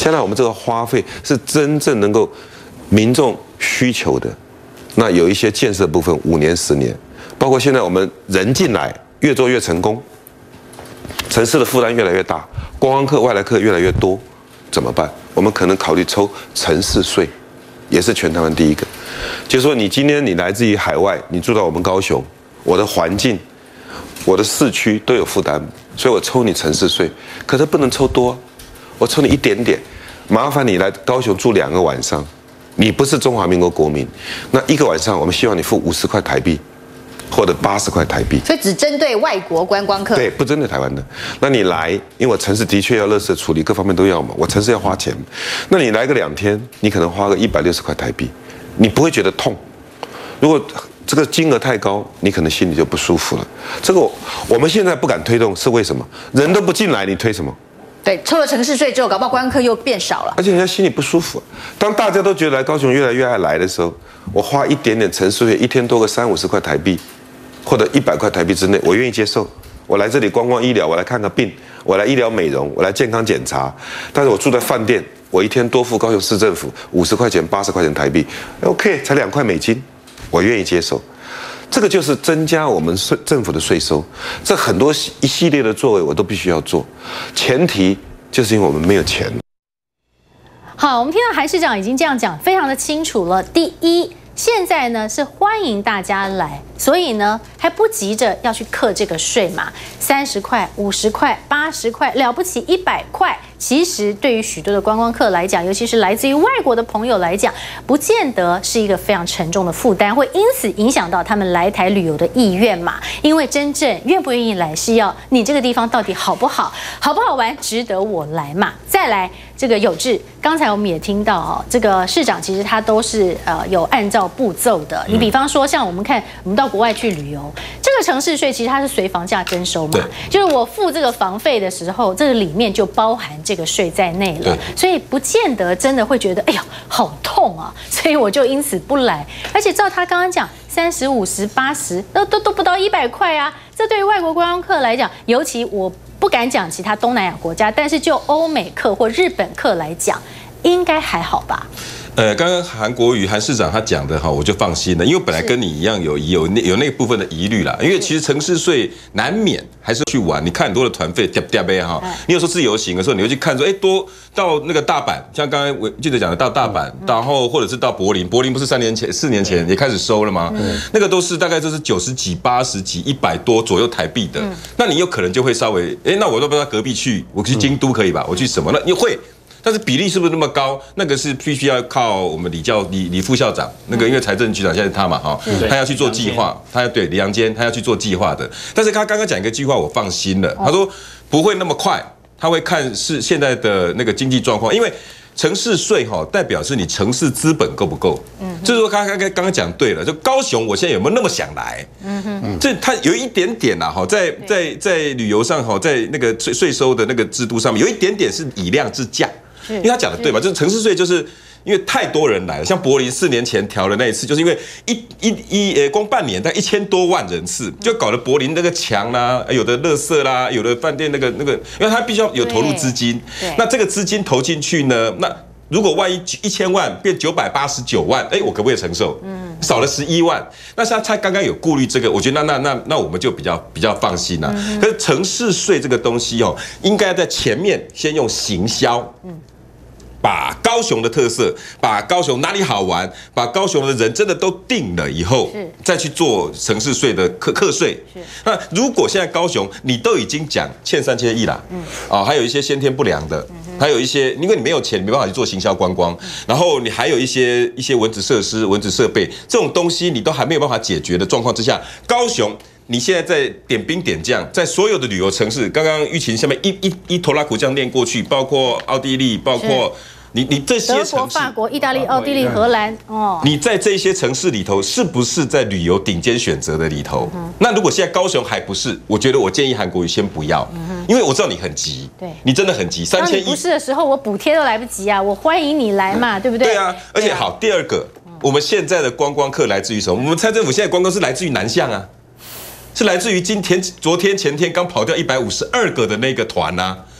现在我们这个花费是真正能够民众需求的。那有一些建设部分5年10年，包括现在我们人进来越做越成功，城市的负担越来越大，观光客、外来客越来越多，怎么办？我们可能考虑抽城市税，也是全台湾第一个。就是说，你今天你来自于海外，你住到我们高雄，我的环境、我的市区都有负担，所以我抽你城市税，可是不能抽多，我抽你一点点，麻烦你来高雄住2个晚上，你不是中华民国国民，那1个晚上我们希望你付50块台币。或者80块台币， 所以只针对外国观光客， 对，不针对台湾的。那你来，因为我城市的确要垃圾处理，各方面都要嘛，我城市要花钱。那你来个2天，你可能花个160块台币，你不会觉得痛。如果这个金额太高，你可能心里就不舒服了。这个我们现在不敢推动，是为什么？人都不进来，你推什么？ 对，抽了城市税之后，搞不好观光客又变少了， 而且人家心里不舒服。当大家都觉得来高雄越来越爱来的时候，我花一点点城市税，1天多个30-50块台币。或者100块台币之内，我愿意接受。我来这里观光医疗，我来看个病，我来医疗美容，我来健康检查。但是我住在饭店，我1天多付高雄市政府50块钱、80块钱台币 ，OK， 才2块美金，我愿意接受。这个就是增加我们政府的税收。这很多一系列的作为，我都必须要做。前提就是因为我们没有钱。 好，我们听到韩市长已经这样讲，非常的清楚了。第一，现在呢是欢迎大家来，所以呢还不急着要去课这个税嘛，30块、50块、80块，了不起100块。其实对于许多的观光客来讲，尤其是来自于外国的朋友来讲，不见得是一个非常沉重的负担，会因此影响到他们来台旅游的意愿嘛。因为真正愿不愿意来，是要你这个地方到底好不好，好不好玩，值得我来嘛。再来，这个有志，刚才我们也听到哦，这个市长其实他都是有按照步骤的。你比方说，像我们看，我们到国外去旅游，这个城市税其实它是随房价征收嘛，就是我付这个房费的时候，这个里面就包含这个税在内了，所以不见得真的会觉得哎呀好痛啊，所以我就因此不来。而且照他刚刚讲，30、50、80，都不到100块啊，这对于外国观光客来讲，尤其我不敢讲其他东南亚国家，但是就欧美客或日本客来讲，应该还好吧？ 刚刚韩市长他讲的哈，我就放心了，因为本来跟你一样有那部分的疑虑啦。因为其实城市税难免还是去玩，你看很多的团费嗲呗哈，你有时候自由行的时候，你会去看说，多到那个大阪，像刚才我记得讲的到大阪，然后或者是到柏林不是4年前也开始收了吗？那个都是大概就是90几、80几、100多左右台币的，那你有可能就会稍微，那我都不知道隔壁去，我去京都可以吧？我去什么？那你会。但是比例是不是那么高？那个是必须要靠我们李副校长，那个因为财政局长现在是他嘛，他要去做计划，他要对李阳坚，他要去做计划的。但是他刚刚讲一个计划，我放心了。他说不会那么快，他会看是现在的那个经济状况，因为城市税代表是你城市资本够不够。就是说他刚刚讲对了，就高雄我现在有没有那么想来？这他有一点点啦，在旅游上在那个税收的那个制度上面有一点点是以量制价。因为他讲的对嘛，就是城市税就是因为太多人来了，像柏林4年前调的那一次，就是因为光半年大概1000多万人次，就搞得柏林那个墙啦，有的垃圾啦，有的饭店那个，因为他必须要有投入资金，那这个资金投进去呢，那如果万一1000万变989万，我可不可以承受？少了11万，那他刚刚有顾虑这个，我觉得那我们就比较放心啦。可是城市税这个东西应该在前面先用行销，把高雄的特色，把高雄哪里好玩，把高雄的人真的都定了以后，再去做城市税的课税。那如果现在高雄你都已经讲欠3000亿啦，还有一些先天不良的，还有一些因为你没有钱，你没办法去做行销观光，然后你还有一些文资设施、文资设备这种东西，你都还没有办法解决的状况之下，高雄。你现在在点兵点将，在所有的旅游城市，刚刚玉琴下面一头拉苦这样念过去，包括奥地利，包括你这些城市， 德国、法国、意大利、奥地利、荷兰， 你在这些城市里头，是不是在旅游顶尖选择的里头？那如果现在高雄还不是，我觉得我建议韩国瑜先不要，因为我知道你很急，你真的很急，3000亿不是的时候，我补贴都来不及啊，我欢迎你来嘛，对不对？ 对啊，而且好，第二个，我们现在的观光客来自于什么？我们蔡政府现在观光是来自于南向啊。是来自于昨天、前天刚跑掉152个的那个团啊，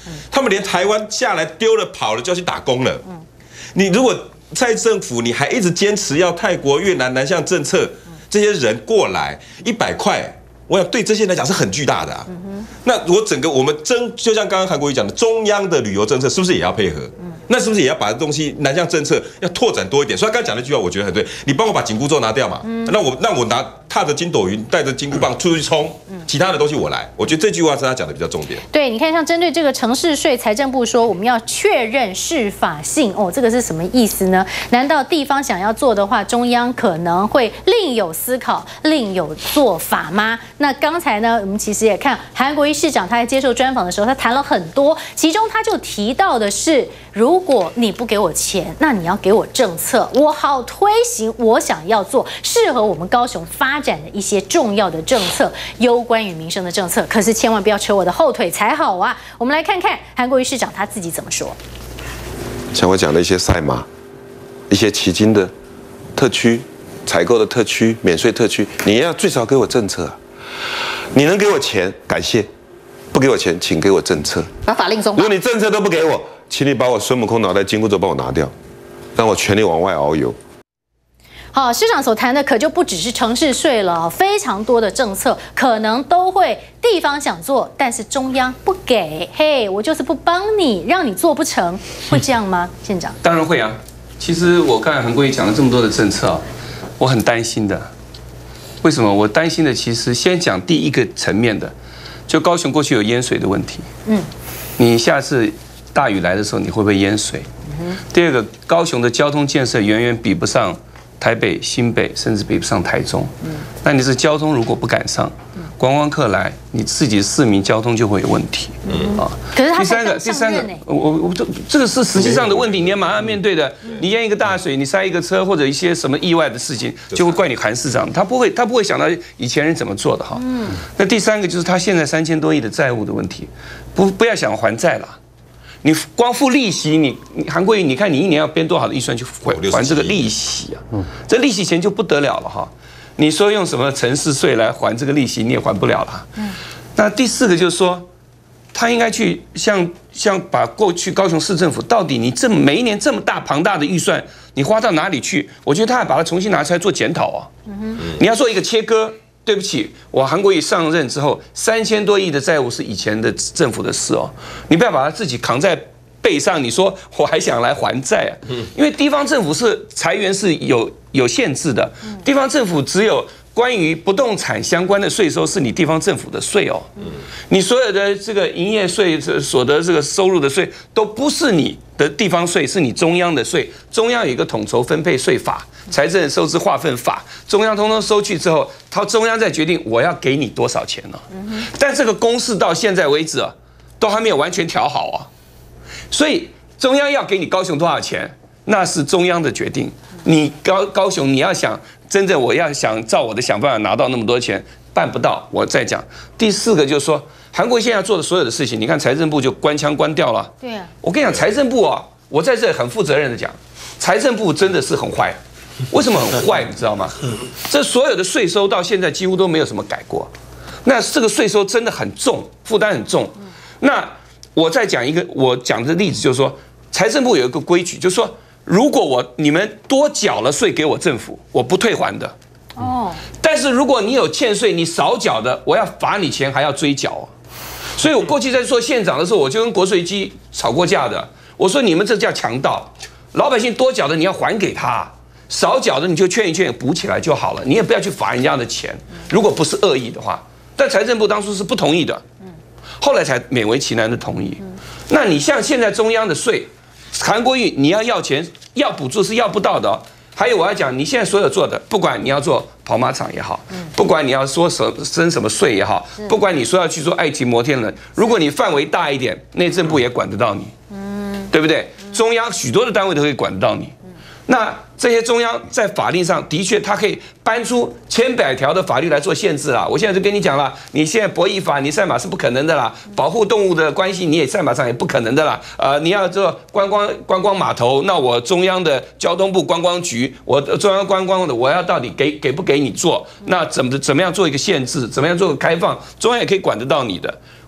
他们连台湾下来丢了跑了就要去打工了。你如果蔡政府你还一直坚持要泰国、越南南向政策，这些人过来100块，我想对这些人来讲是很巨大的啊。那我们就像刚刚韩国瑜讲的，中央的旅游政策是不是也要配合？那是不是也要把东西南向政策要拓展多一点？所以他刚才讲那句话，我觉得很对。你帮我把紧箍咒拿掉嘛，那我踏着筋斗云，带着金箍棒出去冲，其他的东西我来。我觉得这句话是他讲的比较重点。 对，你看，像针对这个城市税，财政部说我们要确认适法性哦，这个是什么意思呢？难道地方想要做的话，中央可能会另有思考、另有做法吗？那刚才呢，我们其实也看韩国瑜市长他在接受专访的时候，他谈了很多，其中他就提到的是，如果你不给我钱，那你要给我政策，我好推行我想要做适合我们高雄发展的一些重要的政策，攸关于民生的政策。可是千万不要扯我的后腿才好啊！我们来看看韩国瑜市长他自己怎么说。 像我讲的一些赛马、一些旗津的特区、采购的特区、免税特区，你要最少给我政策啊！你能给我钱，感谢；不给我钱，请给我政策。 把法令松绑。 如果你政策都不给我，请你把我孙悟空脑袋紧箍咒帮我拿掉，让我全力往外遨游。 好，市长所谈的可就不只是城市税了，非常多的政策可能都会地方想做，但是中央不给，嘿，我就是不帮你，让你做不成，会这样吗，县长？ 当然会啊。其实我刚才韩国瑜讲了这么多的政策啊，我很担心的。为什么？我担心的其实先讲第一个层面的，就高雄过去有淹水的问题。你下次大雨来的时候，你会不会淹水？第二个，高雄的交通建设远远比不上台北、新北，甚至比不上台中。那你是交通如果不赶上，观光客来，你自己市民交通就会有问题。 可是他第三个，这个是实际上的问题，你要马上面对的。你淹一个大水，你塞一个车，或者一些什么意外的事情，就会怪你韩市长，他不会想到以前人怎么做的哈。那第三个就是他现在3000多亿的债务的问题，不要想还债了。你光付利息，你韩国瑜，你看你一年要编多少的预算去还这个利息啊？这利息钱就不得了了哈。你说用什么城市税来还这个利息，你也还不了了。那第四个就是说，他应该去像把过去高雄市政府到底你每一年这么庞大的预算，你花到哪里去？我觉得他还把它重新拿出来做检讨啊。你要做一个切割。对不起，我韩国瑜上任之后，3000多亿的债务是以前的政府的事哦，你不要把它自己扛在背上。你说我还想来还债啊？因为地方政府是财源是有限制的，地方政府只有关于不动产相关的税收是你地方政府的税哦，你所有的这个营业税、所得这个收入的税都不是你的地方税，是你中央的税。中央有一个统筹分配税法。财政收支划分法，中央通通收去之后，中央再决定我要给你多少钱呢？但这个公式到现在为止啊，都还没有完全调好啊。所以中央要给你高雄多少钱，那是中央的决定。你高雄你要想真正我要想照我的想办法拿到那么多钱，办不到。我再讲第四个就是说，韩国现在做的所有的事情，你看财政部就关枪关掉了。对啊，我跟你讲，财政部啊，我在这很负责任的讲，财政部真的是很坏。为什么很坏？你知道吗？这所有的税收到现在几乎都没有什么改过，那这个税收真的很重，负担很重。那我再讲一个我讲的例子，就是说，财政部有一个规矩，就是说，如果你们多缴了税给我政府，我不退还的。但是如果你有欠税，你少缴的，我要罚你钱，还要追缴。所以我过去在做县长的时候，我就跟国税局吵过架的。我说你们这叫强盗，老百姓多缴的你要还给他。少缴的你就劝一劝，补起来就好了，你也不要去罚人家的钱。如果不是恶意的话，但财政部当初是不同意的，后来才勉为其难的同意。那你像现在中央的税，韩国瑜你要钱要补助是要不到的哦。还有我要讲，你现在所有做的，不管你要做跑马场也好，不管你要说征什么税也好，不管你说要去做爱情摩天轮，如果你范围大一点，内政部也管得到你，对不对？中央许多的单位都可以管得到你。那这些中央在法令上的确，它可以搬出千百条的法律来做限制啦。我现在就跟你讲了，你现在博弈法，你赛马是不可能的啦；保护动物的关系，你也赛马场也不可能的啦。你要做观光码头，那我中央的交通部观光局，我中央观光的，我要到底给不给你做？那怎么样做一个限制？怎么样做个开放？中央也可以管得到你的。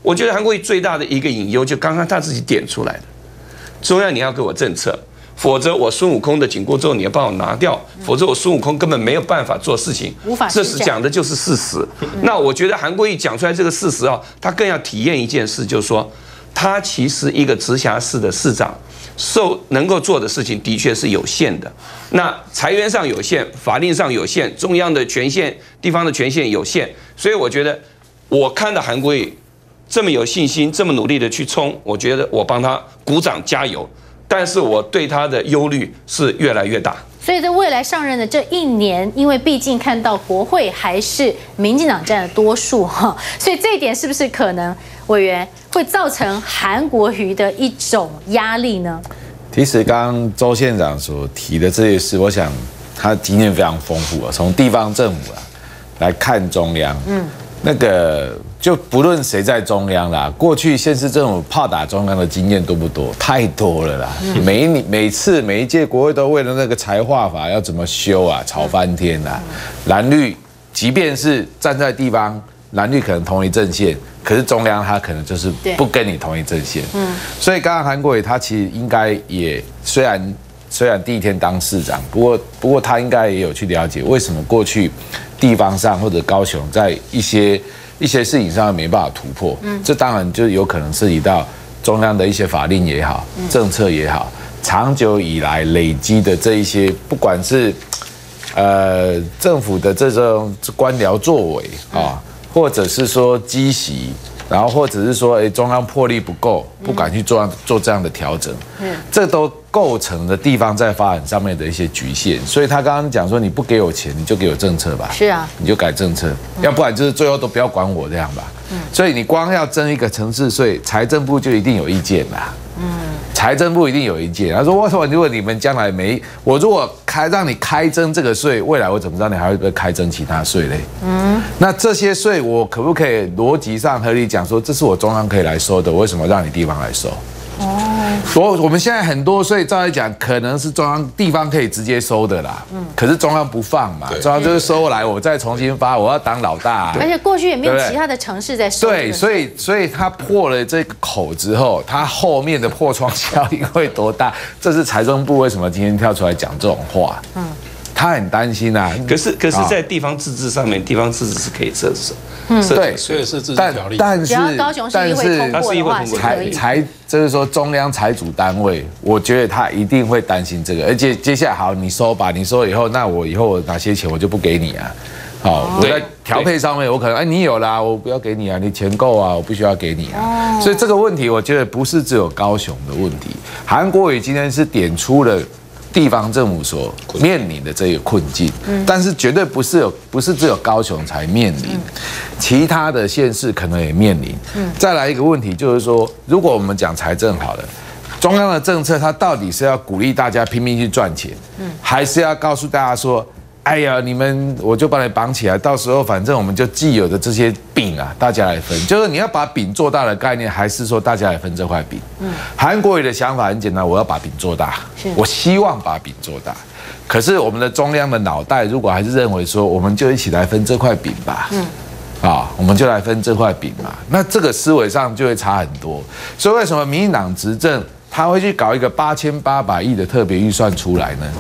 我觉得韩国瑜最大的一个隐忧，就刚刚他自己点出来的，中央你要给我政策，否则我孙悟空的紧箍咒你要帮我拿掉，否则我孙悟空根本没有办法做事情， 无法施这展是讲的就是事实。那我觉得韩国瑜讲出来这个事实啊，他更要体验一件事，就是说，他其实一个直辖市的市长，能够做的事情的确是有限的。那财源上有限，法令上有限，中央的权限、地方的权限有限，所以我觉得，我看到韩国瑜这么有信心、这么努力的去冲，我觉得我帮他鼓掌加油。但是我对他的忧虑是越来越大。 所以在未来上任的这一年，因为毕竟看到国会还是民进党占了多数哈，所以这一点是不是可能委员会造成韩国瑜的一种压力呢？ 其实刚刚周县长所提的这些事，我想他经验非常丰富啊，从地方政府来看中央，那个就不论谁在中央啦，过去县市政府炮打中央的经验多不多？太多了啦！每一届国会都为了那个财划法要怎么修啊，吵翻天啦！蓝绿即便是站在地方，蓝绿可能同一阵线，可是中央他可能就是不跟你同一阵线。所以刚刚韩国瑜他其实应该也虽然第一天当市长，不过他应该也有去了解为什么过去地方上或者高雄在一些事情上没办法突破。这当然就有可能涉及到中央的一些法令也好，政策也好，长久以来累积的这一些，不管是政府的这种官僚作为啊，或者是说积习。然后或者是说，中央魄力不够，不敢去做这样的调整，这都构成了地方在发展上面的一些局限。所以他刚刚讲说，你不给我钱，你就给我政策吧， 是啊， 你就改政策，要不然就是最后都不要管我这样吧。所以你光要征一个城市税，财政部就一定有意见啦。财政部一定有意见。他说：“为什么？如果你们将来我如果让你开征这个税，未来我怎么知道你还会不会开征其他税嘞？那这些税我可不可以逻辑上合理讲说，这是我中央可以来收的，我为什么让你地方来收？我们现在很多税，照来讲可能是地方可以直接收的啦，可是中央不放嘛，中央就是收来，我再重新发，我要当老大。 而且过去也没有其他的城市在收。 对，所以他破了这个口之后，他后面的破窗效应会多大？这是财政部为什么今天跳出来讲这种话？他很担心啊。 可是，在地方自治上面，地方自治是可以设置。 对， 所以是自治条例。 但是只要高雄市议会通过的话，是可以。 就是说中央财主单位，我觉得他一定会担心这个，而且接下来好，你收吧，你收了以后，那我以后哪些钱我就不给你啊。好，我在调配上面，我可能你有啦，我不要给你啊，你钱够啊，我不需要给你啊。所以这个问题，我觉得不是只有高雄的问题，韩国瑜今天是点出了地方政府所面临的这个困境，但是绝对不是只有高雄才面临，其他的县市可能也面临。再来一个问题就是说，如果我们讲财政好了，中央的政策它到底是要鼓励大家拼命去赚钱，还是要告诉大家说，哎呀，你们我就把你绑起来，到时候反正我们就既有的这些饼啊，大家来分。就是你要把饼做大的概念，还是说大家来分这块饼？韩国瑜的想法很简单，我要把饼做大，我希望把饼做大。可是我们的中央的脑袋如果还是认为说，我们就一起来分这块饼吧，我们就来分这块饼嘛，那这个思维上就会差很多。所以为什么民进党执政他会去搞一个8800亿的特别预算出来呢？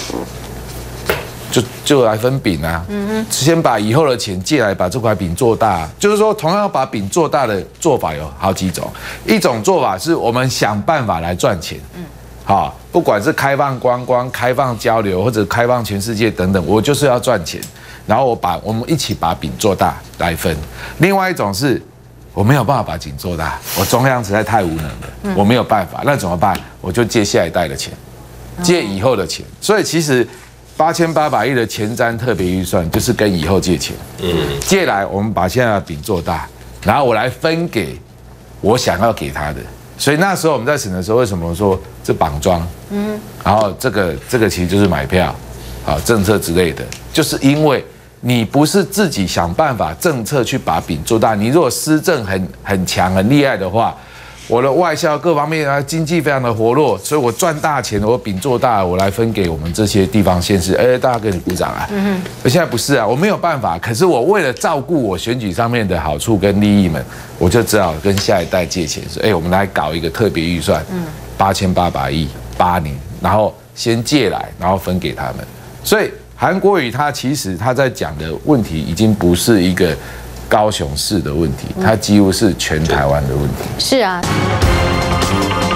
就来分饼啊，先把以后的钱借来把这块饼做大。就是说，同样把饼做大的做法有好几种。一种做法是我们想办法来赚钱，不管是开放观光、开放交流或者开放全世界等等，我就是要赚钱。然后我们一起把饼做大来分。另外一种是我没有办法把饼做大，我中央实在太无能了，我没有办法，那怎么办？我就借下一代的钱，借以后的钱。所以其实8800亿的前瞻特别预算就是跟以后借钱，借来我们把现在的饼做大，然后我来分给我想要给他的。所以那时候我们在审的时候，为什么说这绑桩？然后这个其实就是买票，政策之类的，就是因为你不是自己想办法政策去把饼做大，你如果施政很强很厉害的话， 我的外销各方面啊，经济非常的活络，所以我赚大钱，我饼做大，我来分给我们这些地方县市，大家给你鼓掌啊。而现在不是啊，我没有办法，可是我为了照顾我选举上面的好处跟利益们，我就只好跟下一代借钱，说，我们来搞一个特别预算，8800亿8年，然后先借来，然后分给他们。所以韩国瑜他其实他在讲的问题已经不是一个高雄市的问题，它几乎是全台湾的问题。 是啊。